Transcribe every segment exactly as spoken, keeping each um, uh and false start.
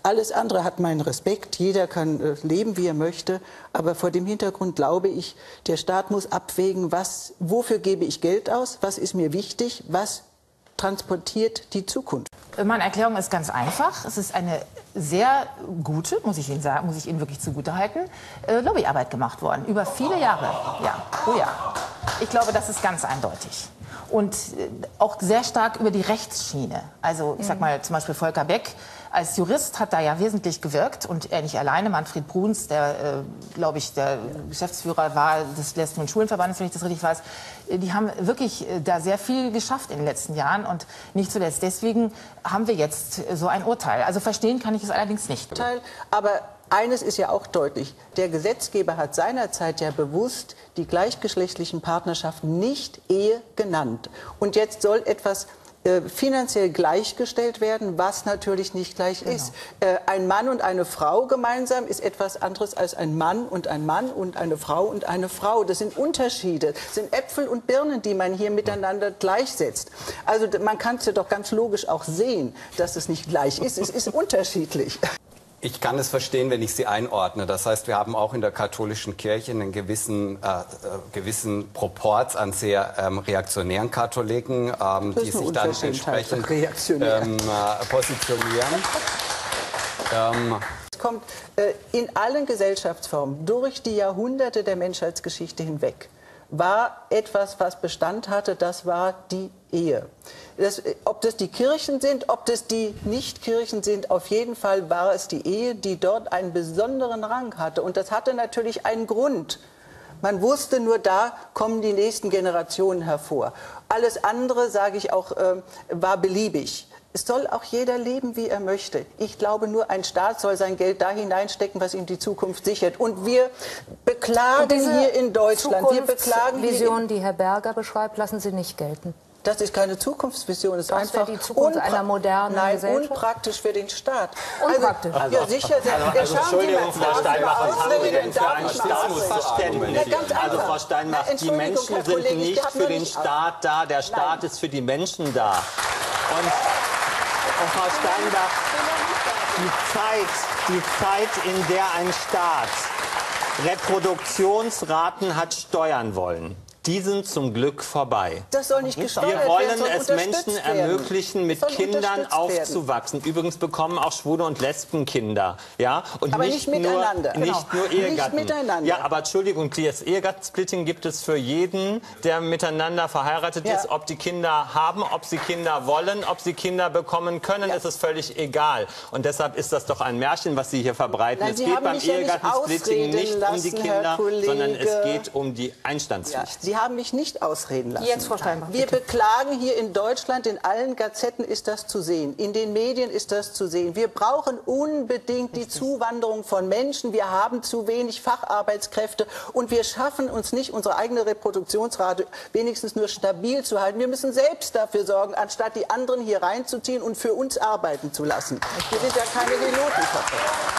Alles andere hat meinen Respekt. Jeder kann äh, leben, wie er möchte. Aber vor dem Hintergrund glaube ich, der Staat muss abwägen, was, wofür gebe ich Geld aus, was ist mir wichtig, was transportiert die Zukunft. Meine Erklärung ist ganz einfach. Es ist eine sehr gute, muss ich Ihnen sagen, muss ich Ihnen wirklich zugutehalten, äh, Lobbyarbeit gemacht worden. Über viele Jahre. Ja, oh ja. Ich glaube, das ist ganz eindeutig. Und äh, auch sehr stark über die Rechtsschiene. Also ich sag mal zum Beispiel Volker Beck als Jurist hat da ja wesentlich gewirkt und er nicht alleine. Manfred Bruns, der, äh, glaube ich, der Geschäftsführer war des Lesben- und Schulenverbandes, wenn ich das richtig weiß, die haben wirklich äh, da sehr viel geschafft in den letzten Jahren und nicht zuletzt deswegen haben wir jetzt so ein Urteil. Also verstehen kann ich es allerdings nicht. Aber eines ist ja auch deutlich, der Gesetzgeber hat seinerzeit ja bewusst die gleichgeschlechtlichen Partnerschaften nicht Ehe genannt. Und jetzt soll etwas äh, finanziell gleichgestellt werden, was natürlich nicht gleich genau. ist. Äh, ein Mann und eine Frau gemeinsam ist etwas anderes als ein Mann und ein Mann und eine Frau und eine Frau. Das sind Unterschiede, das sind Äpfel und Birnen, die man hier miteinander gleichsetzt. Also man kann es ja doch ganz logisch auch sehen, dass es nicht gleich ist. Es ist unterschiedlich. Ich kann es verstehen, wenn ich sie einordne. Das heißt, wir haben auch in der katholischen Kirche einen gewissen, äh, äh, gewissen Proporz an sehr ähm, reaktionären Katholiken, ähm, die sich dann entsprechend ähm, äh, positionieren. ähm, es kommt äh, in allen Gesellschaftsformen durch die Jahrhunderte der Menschheitsgeschichte hinweg war etwas, was Bestand hatte, das war die Ehe. Das, ob das die Kirchen sind, ob das die Nichtkirchen sind, auf jeden Fall war es die Ehe, die dort einen besonderen Rang hatte. Und das hatte natürlich einen Grund. Man wusste nur, da kommen die nächsten Generationen hervor. Alles andere, sage ich auch, äh, war beliebig. Es soll auch jeder leben, wie er möchte. Ich glaube, nur ein Staat soll sein Geld da hineinstecken, was ihm die Zukunft sichert. Und wir beklagen hier in Deutschland, wir beklagen Vision, die Herr Berger beschreibt, lassen Sie nicht gelten. Das ist keine Zukunftsvision, das ist das einfach die Zukunft einer modernen nein, Gesellschaft? Unpraktisch für den Staat. Unpraktisch. Also, ja, sicher. Also, also, Entschuldigung, Frau Steinbach, was haben Sie denn für ein Staatsverständnis? Also, Frau Steinbach, die Menschen sind nicht für den Staat da, der Staat ist für die Menschen da. Und, und Frau Steinbach, die Zeit, die Zeit, in der ein Staat Reproduktionsraten hat steuern wollen, die sind zum Glück vorbei. Das soll nicht gesteuert werden. Wir wollen soll es Menschen ermöglichen, mit Kindern aufzuwachsen. Werden. Übrigens bekommen auch Schwule und Lesben Kinder. Ja? Und aber nicht, nicht miteinander. Nur, Genau. nicht nur Ehegatten. Nicht miteinander. Ja, aber Entschuldigung, das Ehegattensplitting gibt es für jeden, der miteinander verheiratet ja. ist. Ob die Kinder haben, ob sie Kinder wollen, ob sie Kinder bekommen können, ja. ist es völlig egal. Und deshalb ist das doch ein Märchen, was Sie hier verbreiten. Nein, es Sie geht haben beim Ehegattensplitting ja nicht lassen, um die Kinder, sondern es geht um die Einstandspflicht. Ja. Sie haben mich nicht ausreden lassen. Jetzt, Frau Steinbach, wir bitte. beklagen hier in Deutschland, in allen Gazetten ist das zu sehen, in den Medien ist das zu sehen. Wir brauchen unbedingt die Zuwanderung von Menschen. Wir haben zu wenig Facharbeitskräfte und wir schaffen uns nicht, unsere eigene Reproduktionsrate wenigstens nur stabil zu halten. Wir müssen selbst dafür sorgen, anstatt die anderen hier reinzuziehen und für uns arbeiten zu lassen. Wir sind ja keine Pilotenköpfe.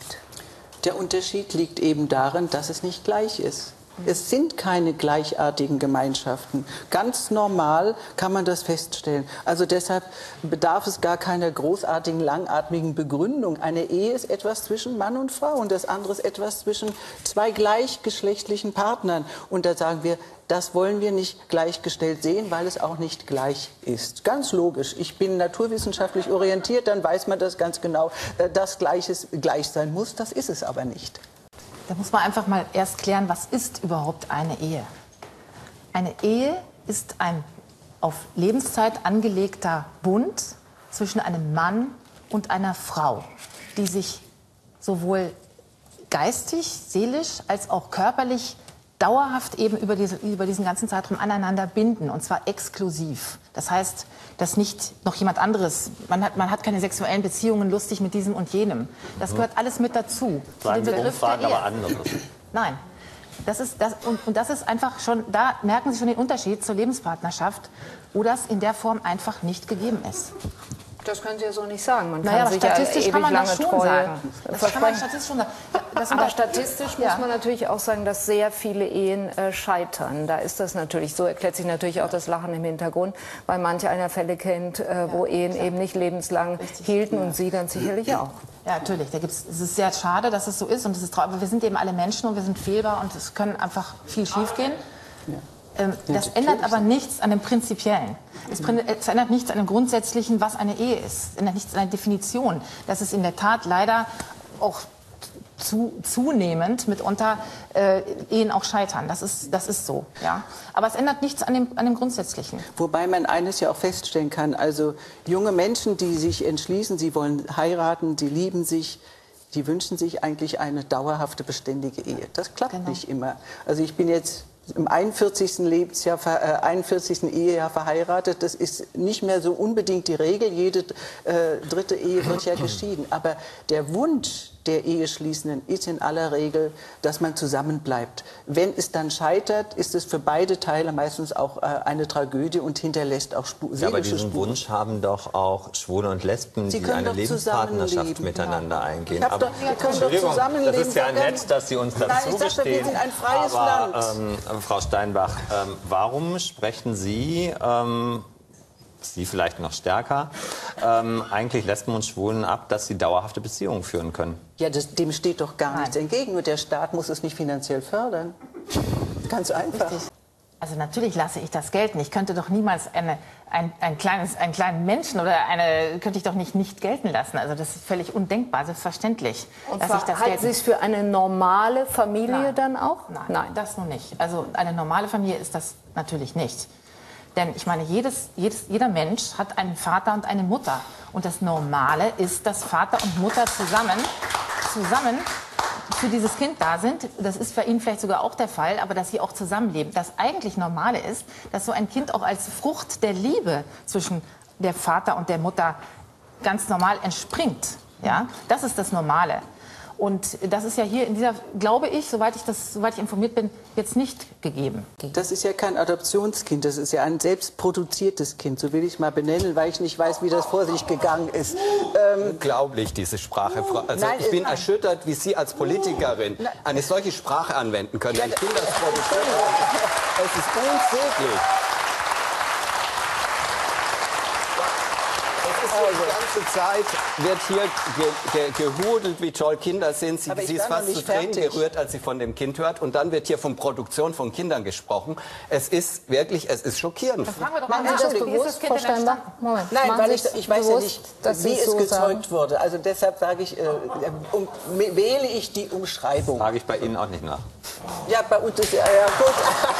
Der Unterschied liegt eben darin, dass es nicht gleich ist. Es sind keine gleichartigen Gemeinschaften. Ganz normal kann man das feststellen. Also deshalb bedarf es gar keiner großartigen, langatmigen Begründung. Eine Ehe ist etwas zwischen Mann und Frau und das andere ist etwas zwischen zwei gleichgeschlechtlichen Partnern. Und da sagen wir, das wollen wir nicht gleichgestellt sehen, weil es auch nicht gleich ist. Ganz logisch. Ich bin naturwissenschaftlich orientiert, dann weiß man das ganz genau, dass Gleiches gleich sein muss. Das ist es aber nicht. Da muss man einfach mal erst klären, was ist überhaupt eine Ehe? Eine Ehe ist ein auf Lebenszeit angelegter Bund zwischen einem Mann und einer Frau, die sich sowohl geistig, seelisch als auch körperlich dauerhaft eben über, diese, über diesen ganzen Zeitraum aneinander binden, und zwar exklusiv. Das heißt, dass nicht noch jemand anderes, man hat, man hat keine sexuellen Beziehungen lustig mit diesem und jenem. Das gehört alles mit dazu. Sagen Sie Umfragen aber anderes. Nein. Das ist, das, und, und das ist einfach schon, da merken Sie schon den Unterschied zur Lebenspartnerschaft, wo das in der Form einfach nicht gegeben ist. Das können Sie ja so nicht sagen. Man naja, kann sich statistisch ja kann man lange das schon Treue sagen. Das kann man statistisch schon sagen. Das Aber statistisch ja. muss man natürlich auch sagen, dass sehr viele Ehen äh, scheitern. Da ist das natürlich so, erklärt sich natürlich auch das Lachen im Hintergrund, weil manche einer Fälle kennt, äh, wo ja, Ehen klar. eben nicht lebenslang Richtig. hielten ja. und Sie ganz sicherlich auch. Ja, natürlich. Da gibt's, es ist sehr schade, dass es so ist und es ist traurig. Aber wir sind eben alle Menschen und wir sind fehlbar und es können einfach viel schiefgehen. Ja. Ähm, das ja, ändert aber nichts an dem Prinzipiellen. Es, es ändert nichts an dem Grundsätzlichen, was eine Ehe ist. Es ändert nichts an der Definition. Das ist in der Tat leider auch zu, zunehmend mitunter äh, Ehen auch scheitern. Das ist, das ist so. Ja. Aber es ändert nichts an dem, an dem Grundsätzlichen. Wobei man eines ja auch feststellen kann, also junge Menschen, die sich entschließen, sie wollen heiraten, sie lieben sich, die wünschen sich eigentlich eine dauerhafte, beständige Ehe. Das klappt genau. nicht immer. Also ich bin jetzt im einundvierzigsten Lebensjahr, äh, einundvierzigsten Ehejahr verheiratet. Das ist nicht mehr so unbedingt die Regel. Jede äh, dritte Ehe wird ja geschieden. Aber der Wunsch der Eheschließenden ist in aller Regel, dass man zusammenbleibt. Wenn es dann scheitert, ist es für beide Teile meistens auch äh, eine Tragödie und hinterlässt auch Spu ja, aber diesen Spuren. Wunsch haben doch auch Schwule und Lesben, Sie die eine Lebenspartnerschaft miteinander ja. eingehen. Aber, doch, wir können Entschuldigung, das ist ja nett, dass Sie uns das Nein, zugestehen. Wir sind ein freies aber, Land. Ähm, Frau Steinbach, ähm, warum sprechen Sie... Ähm, Sie vielleicht noch stärker, ähm, eigentlich Lesben und Schwulen ab, dass sie dauerhafte Beziehungen führen können? Ja, das, dem steht doch gar Nein. nichts entgegen. Nur der Staat muss es nicht finanziell fördern. Ganz einfach. Richtig. Also natürlich lasse ich das gelten. Ich könnte doch niemals eine, ein, ein kleines, einen kleinen Menschen oder eine könnte ich doch nicht nicht gelten lassen. Also das ist völlig undenkbar, selbstverständlich. Und zwar, das halten Sie es für eine normale Familie Nein. dann auch? Nein, Nein, das nun nicht. Also eine normale Familie ist das natürlich nicht. Denn ich meine, jedes, jedes, jeder Mensch hat einen Vater und eine Mutter. Und das Normale ist, dass Vater und Mutter zusammen, zusammen für dieses Kind da sind. Das ist bei Ihnen vielleicht sogar auch der Fall, aber dass sie auch zusammenleben. Das eigentlich Normale ist, dass so ein Kind auch als Frucht der Liebe zwischen der Vater und der Mutter ganz normal entspringt. Ja? Das ist das Normale. Und das ist ja hier in dieser, glaube ich, soweit ich, das, soweit ich informiert bin, jetzt nicht gegeben. Das ist ja kein Adoptionskind, das ist ja ein selbstproduziertes Kind, so will ich es mal benennen, weil ich nicht weiß, wie das vor sich gegangen ist. Ähm Unglaublich, diese Sprache. Also nein, ich bin nein. erschüttert, wie Sie als Politikerin nein. eine solche Sprache anwenden können. Ein Kind als Produzent. Es ist unsäglich. Die ganze Zeit wird hier ge ge gehudelt, wie toll Kinder sind. Sie, sie ist fast zu Tränen gerührt, als sie von dem Kind hört. Und dann wird hier von Produktion von Kindern gesprochen. Es ist wirklich, es ist schockierend. Dann fragen wir doch mal, ist das bewusst, Frau Steinbach? Moment. Nein, weil ich, ich weiß ja nicht, wie es so gezeugt sagen. wurde. Also deshalb sage ich, äh, um, wähle ich die Umschreibung. Frage ich bei Ihnen auch nicht nach. Ja, bei uns ist ja, ja gut.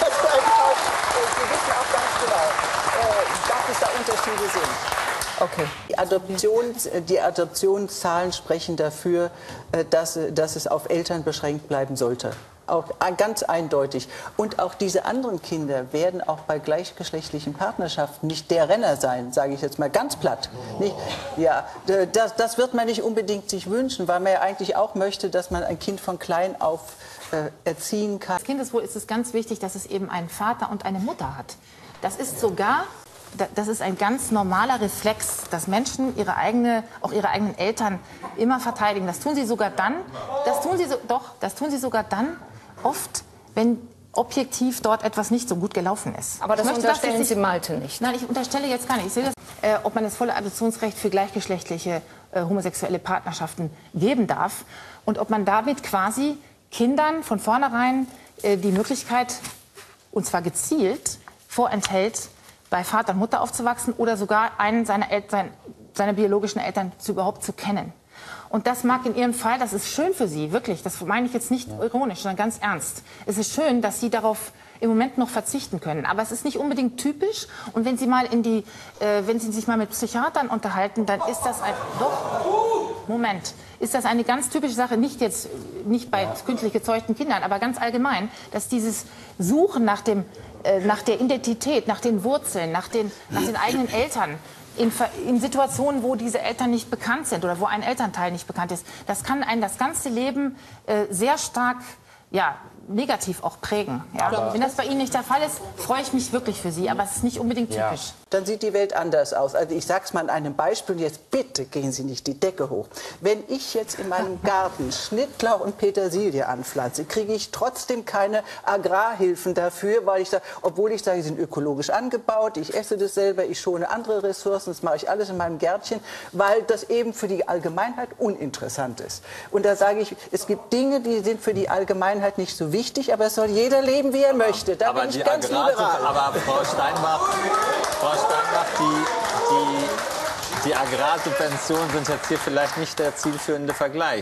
Sie wissen auch ganz genau, äh, dass es da Unterschiede sind. Okay. Die, Adoptions, die Adoptionszahlen sprechen dafür, dass, dass es auf Eltern beschränkt bleiben sollte. Auch ganz eindeutig. Und auch diese anderen Kinder werden auch bei gleichgeschlechtlichen Partnerschaften nicht der Renner sein, sage ich jetzt mal ganz platt. Nicht? Ja, das, das wird man nicht unbedingt sich wünschen, weil man ja eigentlich auch möchte, dass man ein Kind von klein auf äh, erziehen kann. Das Kindeswohl ist es ganz wichtig, dass es eben einen Vater und eine Mutter hat. Das ist sogar... Das ist ein ganz normaler Reflex, dass Menschen ihre eigene, auch ihre eigenen Eltern immer verteidigen. Das tun sie sogar dann, das tun sie so, doch, das tun sie sogar dann oft, wenn objektiv dort etwas nicht so gut gelaufen ist. Aber das möchte, unterstellen Sie Malte nicht. Nein, ich unterstelle jetzt gar nicht. Ich sehe das, äh, ob man das volle Adoptionsrecht für gleichgeschlechtliche äh, homosexuelle Partnerschaften geben darf und ob man damit quasi Kindern von vornherein äh, die Möglichkeit, und zwar gezielt, vorenthält, bei Vater und Mutter aufzuwachsen oder sogar einen seiner, El sein, seiner biologischen Eltern zu, überhaupt zu kennen. Und das mag in Ihrem Fall, das ist schön für Sie, wirklich, das meine ich jetzt nicht ironisch, sondern ganz ernst. Es ist schön, dass Sie darauf im Moment noch verzichten können. Aber es ist nicht unbedingt typisch. Und wenn Sie mal in die, äh, wenn Sie sich mal mit Psychiatern unterhalten, dann ist das ein, doch, Moment, ist das eine ganz typische Sache, nicht jetzt, nicht bei künstlich gezeugten Kindern, aber ganz allgemein, dass dieses Suchen nach dem, äh, nach der Identität, nach den Wurzeln, nach den, nach den eigenen Eltern, In, in Situationen, wo diese Eltern nicht bekannt sind oder wo ein Elternteil nicht bekannt ist, das kann einen das ganze Leben äh, sehr stark ja, negativ auch prägen. Ja. Wenn das bei Ihnen nicht der Fall ist, freue ich mich wirklich für Sie, aber es ist nicht unbedingt typisch. Ja. Dann sieht die Welt anders aus. Also ich sage es mal an einem Beispiel und jetzt bitte gehen Sie nicht die Decke hoch. Wenn ich jetzt in meinem Garten Schnittlauch und Petersilie anpflanze, kriege ich trotzdem keine Agrarhilfen dafür, weil ich sage, obwohl ich sage, sie sind ökologisch angebaut, ich esse das selber, ich schone andere Ressourcen, das mache ich alles in meinem Gärtchen, weil das eben für die Allgemeinheit uninteressant ist. Und da sage ich, es gibt Dinge, die sind für die Allgemeinheit nicht so wichtig, aber es soll jeder leben, wie er möchte. Da aber bin ich die ganz Agrar liberal. Aber Frau Steinbach, Frau Steinbach die, die, die Agrarsubventionen sind jetzt hier vielleicht nicht der zielführende Vergleich.